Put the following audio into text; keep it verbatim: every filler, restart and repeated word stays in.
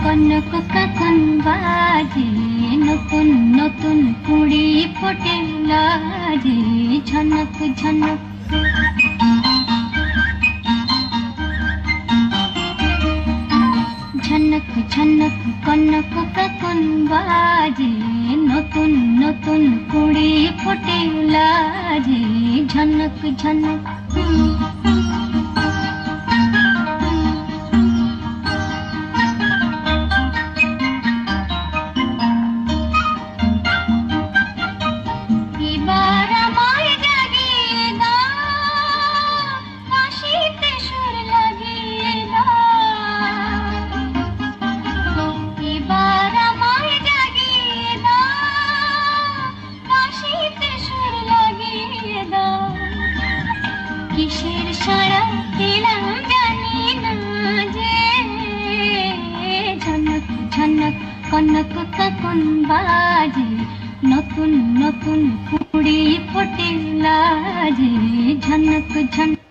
কনক কাকন বাজে, নতুন নতুন কুড়ি ফোটে লাজে, ঝনক ঝনক ঝনক ঝনক কনক কাকন বাজে, নতুন নতুন কুড়ি ফোটে লাজে, ঝনক ঝনক। কিসের সারা দিলাম জানি না যে, ঝনক ঝনক কনক কাকন বাজে, নতুন নতুন কুড়ি ফোটে লাজে, ঝনক ঝনক।